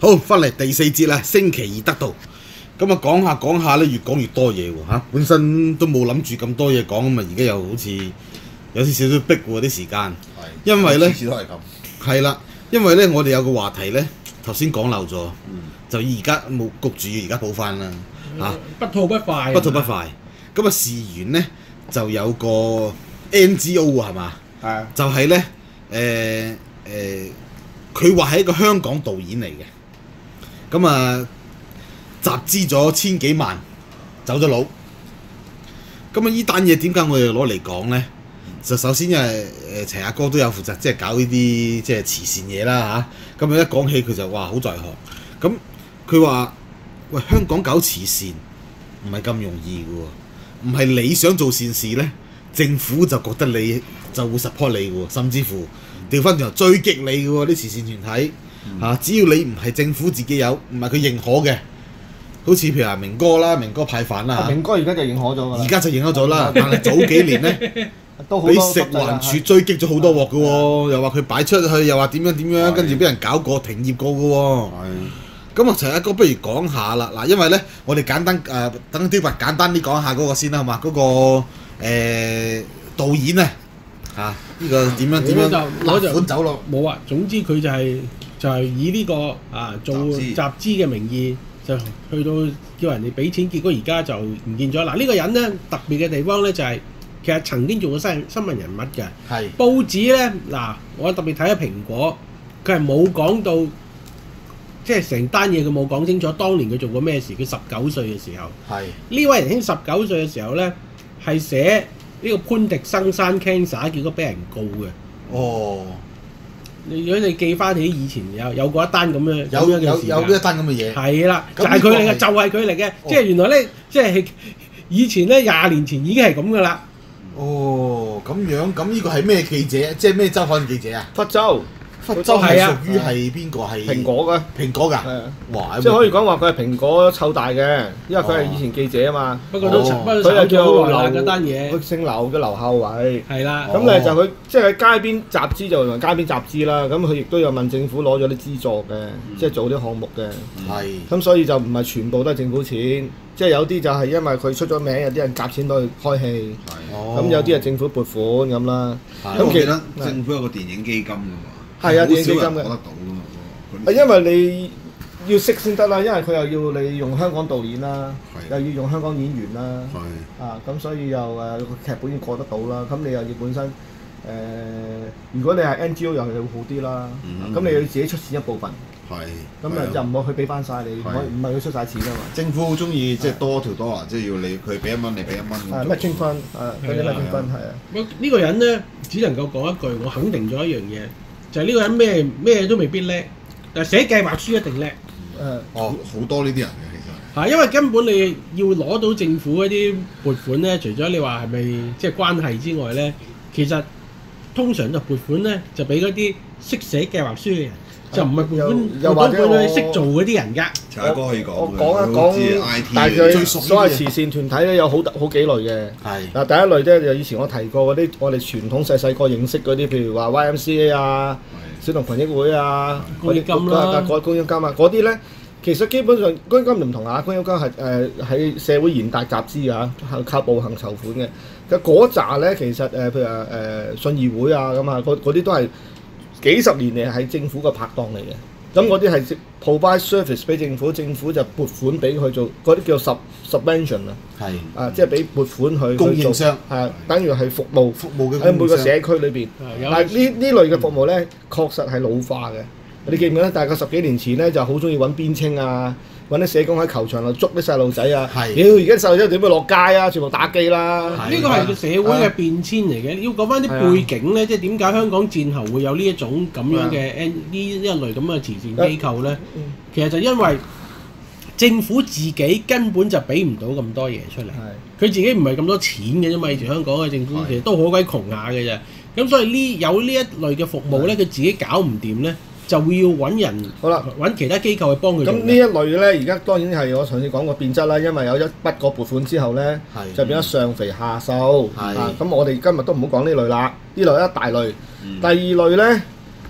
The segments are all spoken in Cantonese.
好，翻嚟第4節啦，星期二得到。咁啊，講下咧，越講越多嘢喎嚇。本身都冇諗住咁多嘢講，咁啊，而家又好似有少少逼喎啲時間。因為咧， 次都係咁。係啦，因為咧，我哋有個話題咧，頭先講漏咗，就而家冇焗住，而家補翻啦嚇。 不吐不快。 不吐不快。咁啊，事緣咧就有個 NGO 係嘛？ 係。 就係咧佢話係一個香港導演嚟嘅。咁啊，集資咗千幾萬，走咗佬。咁啊，呢單嘢點解我哋攞嚟講咧？就首先因為齊阿哥都有負責，即係搞呢啲即係慈善嘢啦嚇。咁啊，一講起佢就哇好在行。咁佢話：喂，香港搞慈善唔係咁容易嘅喎，唔係你想做善事咧，政府就覺得你就會 support 你嘅喎，甚至乎調翻轉頭追擊你嘅喎啲慈善團體。只要你唔係政府自己有，唔係佢認可嘅，好似譬如話明哥啦，明哥派飯啦明哥而家就認可咗㗎啦。 而家就認可咗啦，但係早幾年咧，俾食環署追擊咗好多鑊嘅喎，又話佢擺出去，又話點樣，跟住俾人搞過停業過嘅喎。咁啊，齊阿哥不如講下啦，嗱，因為咧，我哋簡單等啲簡單啲講下嗰個先啦，好嘛？嗰個導演啊，呢個點樣我就款走落冇啊，總之佢就係以呢個做集資嘅名義，就去到叫人哋俾錢，結果而家就唔見咗。嗱，呢個人咧特別嘅地方咧就係其實曾經做過新聞人物嘅。 係報紙咧嗱，我特別睇咗蘋果，佢係冇講到，即係成單嘢佢冇講清楚，當年佢做過咩事。佢19歲嘅時候，呢位仁兄19歲嘅時候咧係寫呢個潘迪生山 cancer， 結果俾人告嘅。 哦。 如果你記翻起以前有過一單咁樣有一單咁嘅嘢， 係啦，就係佢嚟嘅，就係佢嚟嘅。即係原來咧，即係以前咧20年前已經係咁噶啦。 哦，咁樣，咁呢個係咩記者？即係咩週刊記者啊？ 福州係屬於係邊個？係蘋果㗎。 蘋果㗎。 係啊。 哇！ 即係可以講話佢係蘋果湊大嘅，因為佢係以前記者啊嘛。 不過都佢又叫嗰單嘢。 佢姓劉嘅劉孝偉。 係啦。 咁咧就佢即係喺街邊集資就同街邊集資啦。咁佢亦都有問政府攞咗啲資助嘅，即係做啲項目嘅。 係。 咁所以就唔係全部都係政府錢，即係有啲就係因為佢出咗名，有啲人夾錢去開戲。咁有啲係政府撥款咁啦。 咁記得政府有個電影基金㗎嘛。 係啊，電影基金嘅。 攞得到㗎嘛。 因為你要識先得啦，因為佢又要你用香港導演啦，又要用香港演員啦，咁所以又個劇本要過得到啦。咁你又要本身如果你係 NGO 又係會好啲啦。咁你要自己出錢一部分。咁就唔好去俾翻晒你，唔係佢出晒錢啊嘛。 政府好中意即係多條多啊，即係要你佢俾1蚊，你俾1蚊。 咩清分？嗰啲咩清分係啊。 呢個人咧，只能夠講一句，我肯定咗一樣嘢，就係呢個人咩都未必叻，但係寫計劃書一定叻。 好多呢啲人嘅其實。 因為根本你要攞到政府嗰啲撥款咧，除咗你話係咪即係關係之外咧，其實通常就撥款咧就俾嗰啲識寫計劃書嘅人。就唔係撥款，又或者佢識做嗰啲人㗎。 齊哥可以講我講一講，但係佢所謂慈善團體咧有好幾類嘅。嗱，第一類咧就以前我提過嗰啲，我哋傳統細個認識嗰啲，譬如話 YMCA 啊、小童群益會啊、 公益金啦、 公益金啊，嗰啲咧其實基本上公益金唔同啊，公益金係喺社會賢達集資啊，係靠步行籌款嘅。嘅嗰扎咧其實譬如話信義會啊咁啊，嗰啲都係幾十年嚟係政府嘅拍檔嚟嘅，咁嗰啲係 provide service 俾政府，政府就撥款俾佢做，嗰啲叫 subvention 啊，即係俾撥款去供應商， 等於係服務嘅喺每個社區裏邊。但係呢類嘅服務咧，確實係老化嘅。你記唔記得？大概10幾年前咧，就好中意揾邊青啊，揾啲社工喺球場度捉啲細路仔啊！而家細路仔點會落街啊？全部打機啦！ 呢個係個社會嘅變遷嚟嘅。要講翻啲背景咧，即係點解香港戰後會有呢一種咁樣嘅呢一類咁嘅慈善機構咧？其實就因為政府自己根本就俾唔到咁多嘢出嚟，佢自己唔係咁多錢嘅啫嘛。以前香港嘅政府其實都好鬼窮下嘅啫。咁所以有呢一類嘅服務咧，佢自己搞唔掂咧。就會要揾人，好啦，揾其他機構去幫佢。咁呢一類咧，而家當然係我上次講過變質啦，因為有一筆個撥款之後咧，就變咗上肥下瘦。咁我哋今日都唔好講呢類啦，呢類一大類。第二類咧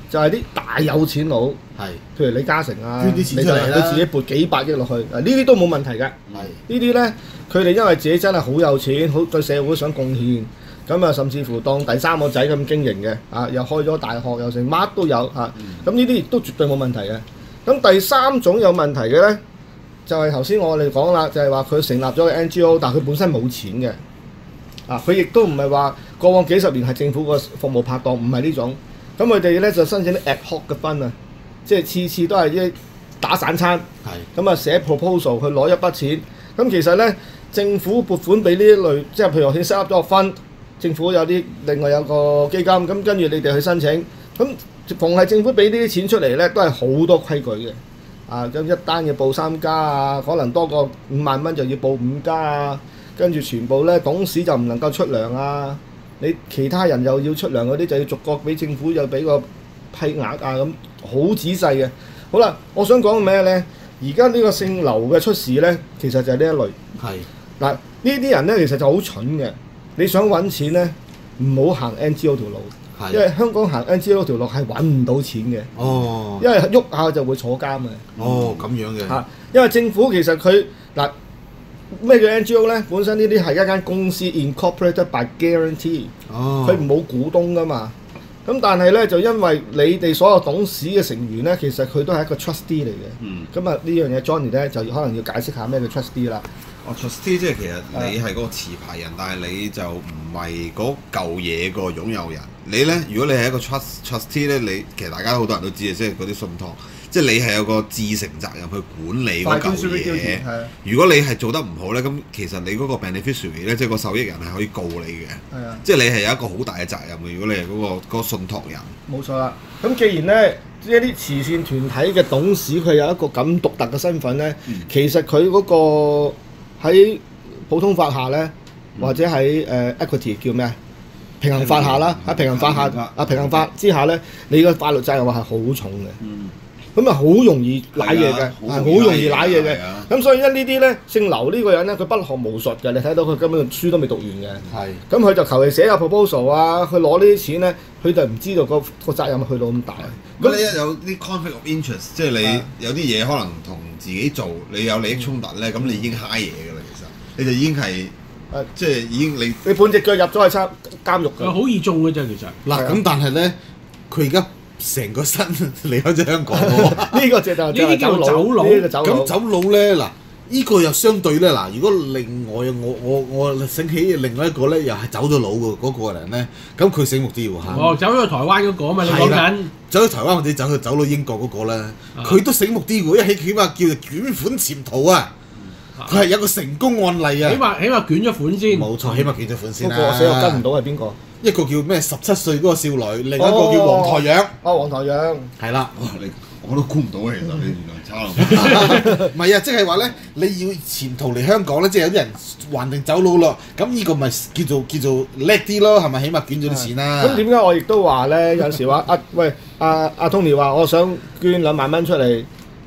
就係啲大有錢佬， 係譬如李嘉誠啊， 捐啲錢出嚟啦佢自己撥幾百億落去，呢啲都冇問題㗎。 係呢啲咧，佢哋因為自己真係好有錢，好對社會想貢獻，咁啊甚至乎當第三個仔咁經營嘅，又開咗大學又成乜都有嚇，咁呢啲亦都絕對冇問題嘅。咁第三種有問題嘅咧，就係頭先我哋講啦，就係話佢成立咗個 NGO，但係佢本身冇錢嘅，佢亦都唔係話過往幾十年係政府個服務拍檔，唔係呢種。咁佢哋咧就申請啲 ad hoc 嘅分啊，即係次次都係一打散餐，咁啊寫 proposal 去攞一筆錢。咁其實咧政府撥款俾呢一類，即係譬如我先 set up 咗個分，政府有啲另外有個基金，咁跟住你哋去申請。咁逢係政府俾呢啲錢出嚟咧，都係好多規矩嘅。咁一單要報3家啊，可能多過5萬蚊就要報5家啊，跟住全部咧董事就唔能夠出糧啊。你其他人又要出糧嗰啲就要逐個俾政府又俾個批額啊，咁好仔細嘅。好啦，我想講咩呢？而家呢個姓劉嘅出事呢，其實就係呢一類。嗱，呢啲人呢，其實就好蠢嘅。你想揾錢呢，唔好行 NGO 條路，因為香港行 NGO 條路係揾唔到錢嘅。 哦， 因為喐下就會坐監嘅。 哦，咁樣嘅。 因為政府其實佢嗱。咩叫 NGO 咧？本身呢啲係一間公司 incorporated by guarantee，佢冇股東噶嘛。咁但係咧就因為你哋所有董事嘅成員咧，其實佢都係一個 trustee 嚟嘅。咁啊呢樣嘢 Johnny 咧就可能要解釋下咩叫 trustee 啦。 trustee 即係其實你係嗰個持牌人，但係你就唔係嗰嚿嘢個擁有人。你咧，如果你係一個 trustee 咧，你其實大家好多人都知嘅，即係嗰啲信託。即係你係有個自承責任去管理嗰嚿嘢。如果你係做得唔好咧，咁其實你嗰個 beneficiary 咧，即係個受益人係可以告你嘅。即係你係有一個好大嘅責任嘅。如果你係嗰個信託人。冇錯啦。咁既然咧一啲慈善團體嘅董事佢有一個咁獨特嘅身份咧，其實佢嗰個喺普通法下咧，或者喺equity 叫咩啊？平衡法下啦，喺平衡法下平衡法之下咧，你個法律責任係好重嘅。咁啊，好容易賴嘢嘅，係好容易賴嘢嘅。咁所以呢啲咧，姓劉呢個人咧，佢不學無術嘅。你睇到佢根本書都未讀完嘅。咁佢就求其寫個 proposal 啊，佢攞呢啲錢咧，佢就唔知道個責任去到咁大。 咁你一有啲 conflict of interest， 即係你有啲嘢可能同自己做，你有利益衝突咧，咁你已經揩嘢㗎啦。其實你就已經係即係已經你半隻腳入咗去監獄㗎。 好易中嘅啫，其實。 嗱，咁但係咧，佢而家成個身離開咗香港喎。 呢個就呢啲叫走佬。 咁走佬咧，嗱，呢個又相對咧，嗱，如果另外我醒起另外一個咧，又係走咗佬嘅嗰個人咧，咁佢醒目啲喎嚇。 走咗去台灣嗰個啊嘛，你講緊。 走咗台灣或者走到英國嗰個咧，佢都醒目啲喎，一起碼叫做捲款潛逃啊！佢係有個成功案例啊！ 起碼捲咗款先。 冇錯，起碼捲咗款先啦。 嗰個死我跟唔到係邊個？ 一個叫咩17歲嗰個少女，另一個叫黃台仰。 黃台仰。係啦。 我都估唔到啊！其實你原來差落。 唔係啊，即係話咧，你要潛逃嚟香港咧，即係有啲人還定走佬咯。咁呢個咪叫做叻啲咯，係咪？起碼捲咗啲錢啦。 咁點解我亦都話咧？有時話阿 Tony 話我想捐2萬蚊出嚟，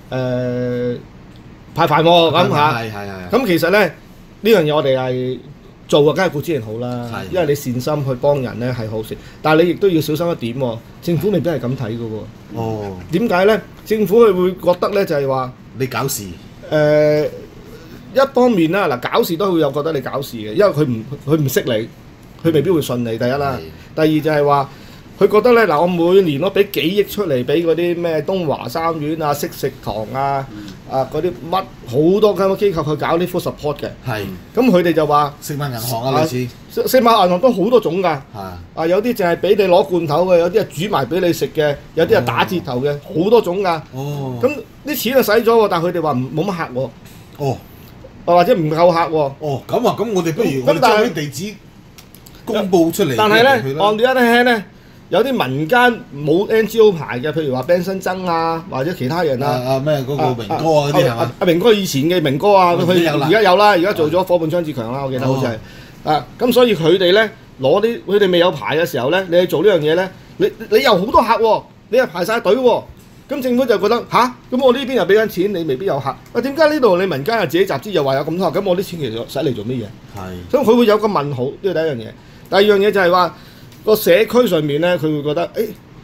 派飯喎咁嚇。咁其實咧呢樣嘢我哋係做嘅，梗係固之然好啦。因為你善心去幫人咧係好事，但係你亦都要小心一點喎。政府未必係咁睇嘅喎。哦。點解咧？政府佢會覺得咧就係話你搞事。 一方面啦，嗱搞事都會有覺得你搞事嘅，因為佢唔識你，佢未必會信你。第一啦，第二就係話。佢覺得咧嗱，我每年都俾幾億出嚟俾嗰啲咩東華三院啊、惜食堂啊、嗰啲乜好多間機構去搞啲 full support 嘅。係。咁佢哋就話食物銀行啊，類似。 食物銀行都好多種㗎。係。有啲淨係俾你攞罐頭嘅，有啲係煮埋俾你食嘅，有啲係打折頭嘅，好多種㗎。哦。咁啲錢就使咗喎，但係佢哋話冇乜客喎。哦。或者唔夠客喎。哦，咁啊，咁我哋不如我哋將啲地址公佈出嚟。但係咧，on the other hand咧。有啲民間冇 NGO 牌嘅，譬如話 Ben 新增啊，或者其他人啊， 咩嗰個明哥啊嗰啲係嘛？ 阿明哥以前嘅明哥啊，佢而家有啦，而家做咗伙伴張志強啦，我記得好似係咁所以佢哋咧攞啲佢哋未有牌嘅時候咧，你去做呢樣嘢咧，你有好多客喎，你係排晒隊喎，咁政府就覺得吓，咁我呢邊又俾緊錢，你未必有客，點解呢度你民間又自己集資又話有咁多客，咁我啲錢其實使嚟做乜嘢？係，所以佢會有個問號，呢個第一樣嘢。第二樣嘢就係話。個社區上面咧，佢會覺得，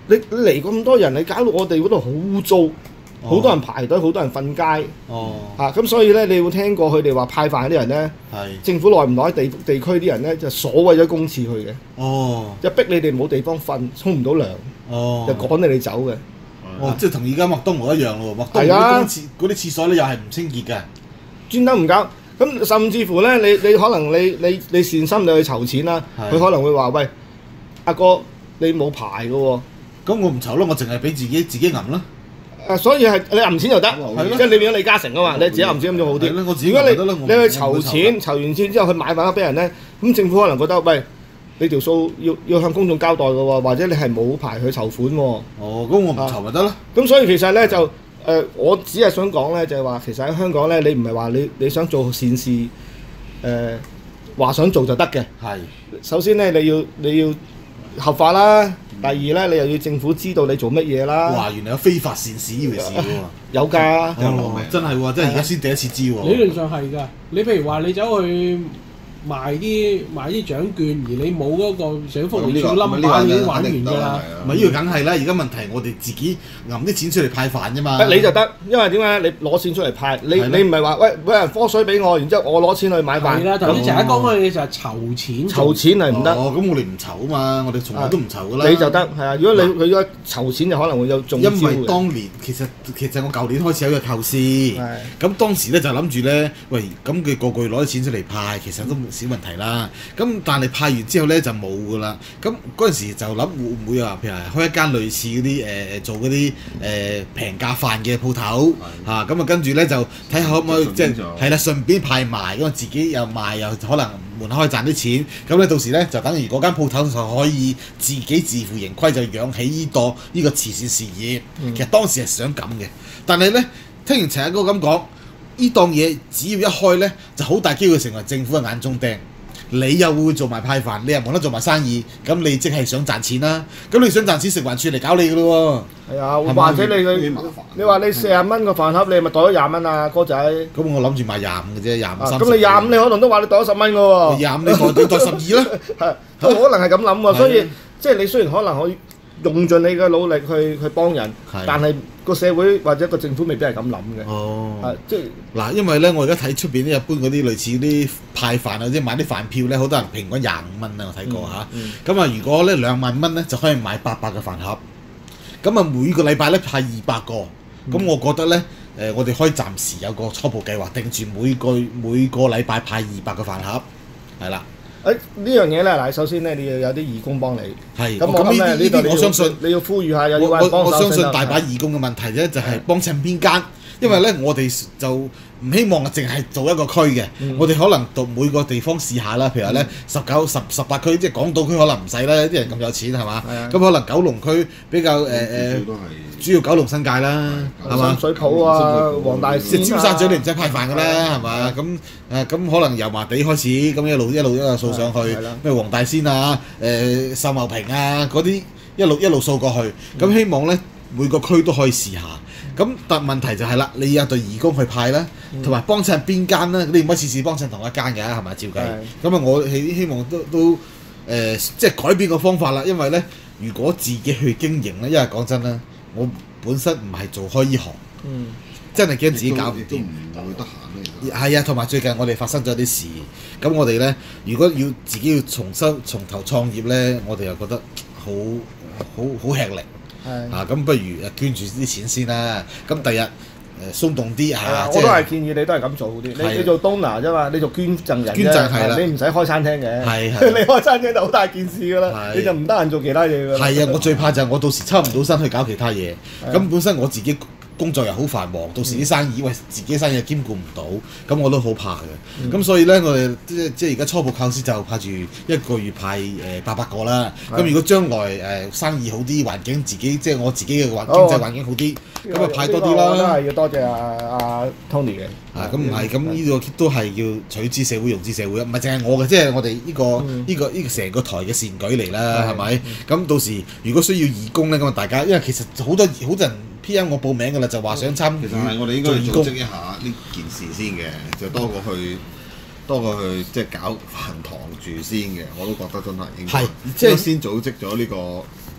你嚟咁多人，你搞到我哋嗰度好污糟，好多人排隊，好多人瞓街。 哦， 咁所以咧，你會聽過佢哋話派飯啲人咧， 係， 政府耐唔耐地區啲人咧就鎖為咗公廁去嘅， 哦， 就逼你哋冇地方瞓，沖唔到涼， 哦， 就趕你哋走嘅。 哦，即係同而家麥當勞一樣咯喎，麥當勞係啊啲公廁嗰啲廁所咧又係唔清潔嘅。 專登唔搞，咁甚至乎咧，你可能你善心你去籌錢啦， 係佢可能會話：喂，阿哥你冇牌嘅喎。 咁我唔籌咯，我淨係俾自己揞啦。 所以係你揞錢就得， 係咯即係你變咗李嘉誠啊嘛，你自己揞錢咁就好啲。 係咯我自己如果揞得啦你去籌錢，籌完錢之後去買飯盒俾人咧，咁政府可能覺得喂，你條數要向公眾交代嘅喎，或者你係冇牌去籌款喎。 哦，咁我唔籌咪得啦。 咁所以其實咧就我只係想講咧，就係話其實喺香港咧，你唔係話你想做善事，話想做就得嘅。 係， 首先咧你要合法啦，第二咧你又要政府知道你做乜嘢啦。 哇！原來有非法善事呢回事喎。 有㗎。 哦，真係喎，真係而家先第一次知喎。 理論上係㗎，你譬如話你走去賣啲獎券，而你冇嗰個社會福利署 number 已經玩完㗎啦。 唔係呢個梗係啦，而家問題我哋自己揞啲錢出嚟派飯啫嘛。 你就得，因為點解你攞錢出嚟派？你唔係話喂每人科水俾我，然之後我攞錢去買飯。 係啦，頭先成日講嗰樣嘢就係籌錢。 籌錢係唔得。 哦，咁我哋唔籌啊嘛，我哋從來都唔籌噶啦。 你就得係啊！如果你如果籌錢就可能會有中招嘅。 因為當年其實我舊年開始有一個構思，咁當時咧就諗住咧，喂咁佢個攞啲錢出嚟派，其實都少問題啦。咁但係派完之後咧就冇㗎啦。咁嗰陣時就諗會唔會話譬如開一間類似嗰啲做嗰啲平價飯嘅鋪頭嚇，咁啊跟住咧就睇下可唔可以即係係啦，順便派埋，咁啊自己又賣又可能門口可以賺啲錢。咁咧到時咧就等於嗰間鋪頭就可以自己自負盈虧，就養起呢個慈善事業。其實當時係想咁嘅，但係咧聽完陳一哥咁講，呢檔嘢只要一開咧，就好大機會成為政府嘅眼中釘。你又會做埋派飯，你又冇得做埋生意，咁你即係想賺錢啦。咁你想賺錢，食環署嚟搞你噶咯喎。係啊，或者你話你40蚊個飯盒，你咪袋咗20蚊啊，哥仔。 咁我諗住賣25嘅啫，25、30。 咁你25你可能都話你袋咗10蚊噶喎。 25你袋12啦。 係，都可能係咁諗喎。所以即係你雖然可能可以用盡你嘅努力去幫人，但係個社會或者個政府未必係咁諗嘅。 哦， 即係嗱，因為咧我而家睇出邊啲一般嗰啲類似啲派飯或者買啲飯票咧，好多人平均25蚊啊，我睇過嚇。咁啊，如果咧2萬蚊咧就可以買800個飯盒。咁啊，每個禮拜咧派200個。咁我覺得咧我哋可以暫時有個初步計劃，定住每個禮拜派200個飯盒，係啦。 呢樣嘢咧，嗱，首先咧你要有啲義工幫你。 係。 咁呢啲我相信你要呼籲下有啲人幫手。 我相信大把義工嘅問題咧，就係幫襯邊間，因為咧我哋就唔希望淨係做一個區嘅，我哋可能到每個地方試下啦。譬如話咧18區，即係港島區可能唔使啦，啲人咁有錢係嘛？咁可能九龍區比較主要九龍新界啦，係嘛？ 深水埗啊，黃大仙尖沙咀你唔使派飯㗎啦，係嘛？咁可能油麻地開始咁一路掃上去，咩黃大仙啊、秀茂坪啊嗰啲一路掃過去。咁希望咧每個區都可以試下。咁但問題就係啦，你有隊義工去派啦，同埋幫襯邊間啦？你唔可以次次幫襯同一間嘅，係咪？照計。咁啊，我希望都即係改變個方法啦。因為咧，如果自己去經營咧，因為講真啦，我本身唔係做開呢行，真係驚自己搞唔掂， 唔會得閒咧。 係啊，同埋最近我哋發生咗啲事，咁我哋咧如果要自己要從頭創業咧，我哋又覺得好吃力。咁不如捐住啲錢先啦。咁第日鬆動啲嚇。 我都係建議你都係咁做啲。你做 donor 啫嘛，你做捐贈人。 捐贈係啦， 你唔使開餐廳嘅。 係你開餐廳就好大件事㗎啦，你就唔得閒做其他嘢㗎啦。 係啊，我最怕就係我到時抽唔到身去搞其他嘢。咁本身我自己工作又好繁忙，到時啲生意自己生意兼顧唔到，咁我都好怕嘅。咁所以咧，我哋即係而家初步構思就派住一個月派800個啦。咁如果將來生意好啲，環境即係我自己嘅經濟環境好啲，咁啊派多啲啦。 都係要多謝阿 Tony 嘅。 咁唔係，咁呢個都係要取之社會，用之社會，唔係淨係我嘅，即係我哋呢個成個台嘅善舉嚟啦，係咪？咁到時如果需要義工咧，咁啊大家，因為其實好多人 PM 我報名㗎啦，就話想參與。 其實係我哋應該組織一下呢件事先嘅，就多過去即係搞飯堂住先嘅，我都覺得真係應該。 係即係先組織咗呢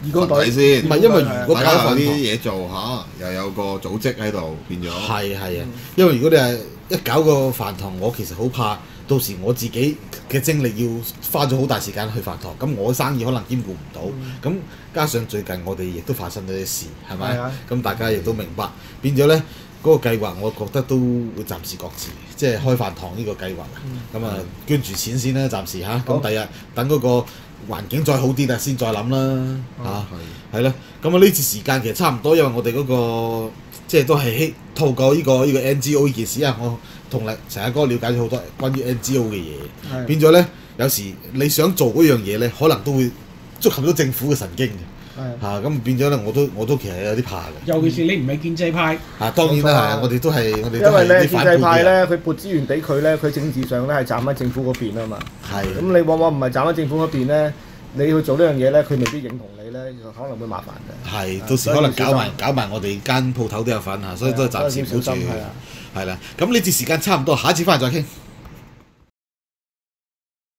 義工隊群體先。 唔係因為如果大家有啲搞飯堂嘢做又有個組織喺度變咗。 係啊，因為如果你係一搞個飯堂，我其實好怕到時我自己嘅精力要花咗好大時間去飯堂，咁我生意可能兼顧唔到。咁加上最近我哋亦都發生咗啲事，係咪？咁大家亦都明白，變咗呢嗰個計劃，我覺得都會暫時擱置，即係開飯堂呢個計劃。咁啊捐住錢先啦，暫時嚇。咁第日等嗰個環境再好啲啦，先再諗啦嚇。係啦，咁啊呢次時間其實差唔多，因為我哋嗰個即係都係透過呢個 NGO 呢件事啊，我同成日哥了解咗好多關於 NGO 嘅嘢，變咗呢，有時你想做嗰樣嘢呢，可能都會觸及到政府嘅神經嘅。咁變咗咧，我都其實有啲怕嘅。 尤其是你唔係建制派。 當然啦，我哋都係因為咧建制派咧， 咧， 佢撥資源俾佢咧，佢政治上咧係站喺政府嗰邊啊嘛。 係。 咁你往往唔係站喺政府嗰邊咧，你去做呢樣嘢咧，佢未必認同你咧，可能會麻煩嘅。 係，到時可能搞埋我哋間鋪頭都有份嚇，所以都係暫時唔好住。係啦，咁呢節時間差唔多，下一次翻嚟再傾。